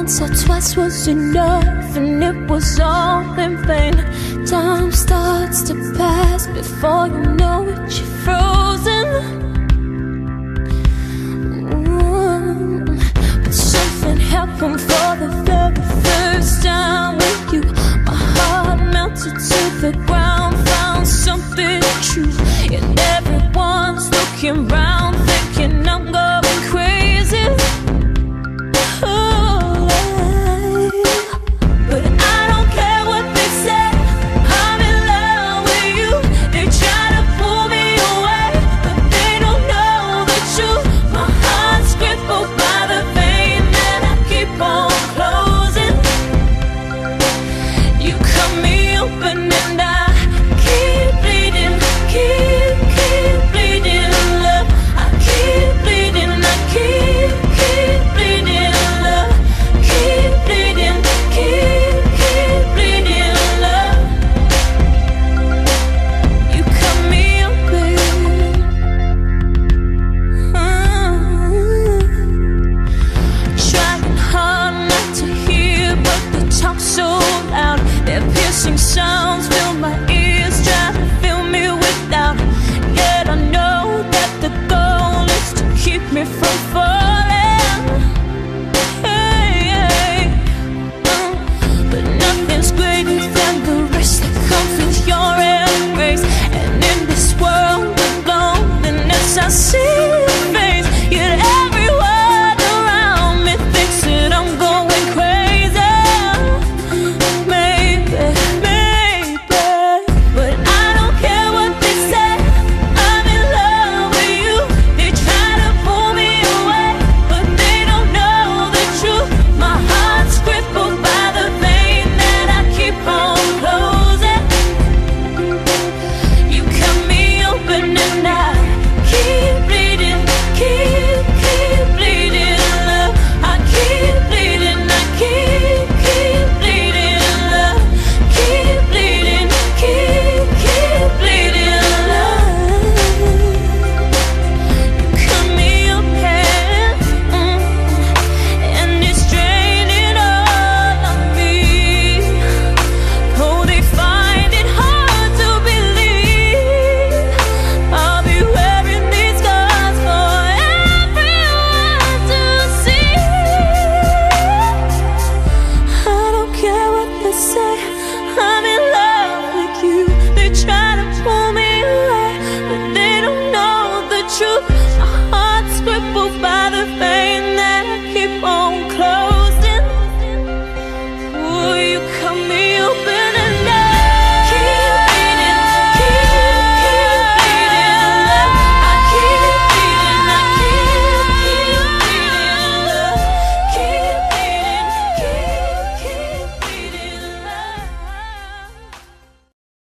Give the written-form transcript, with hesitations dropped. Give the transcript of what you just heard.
once or twice was enough, and it was all in vain. Time starts to pass before you know it, you're frozen. But something happened for the very first time with you. My heart melted to the ground, found something